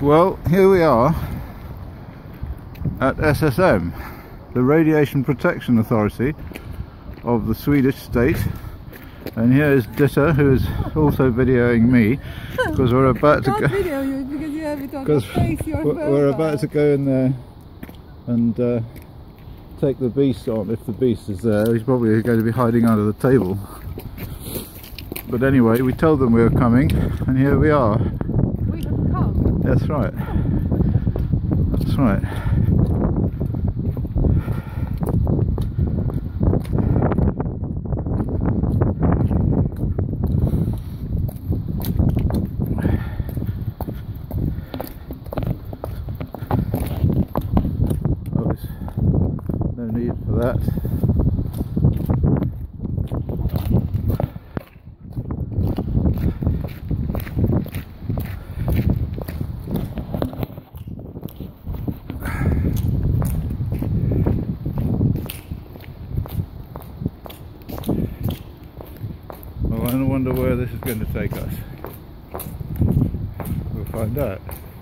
Well, here we are at SSM, the Radiation Protection Authority of the Swedish state, and here is Ditta, who is also videoing me, because we're about to go. Video you because you have it on your face. We're about to go in there and take the beast on. If the beast is there, he's probably going to be hiding under the table. But anyway, we told them we were coming, and here we are. We have come. That's right. That's right. No need for that. Well, I wonder where this is going to take us. We'll find out.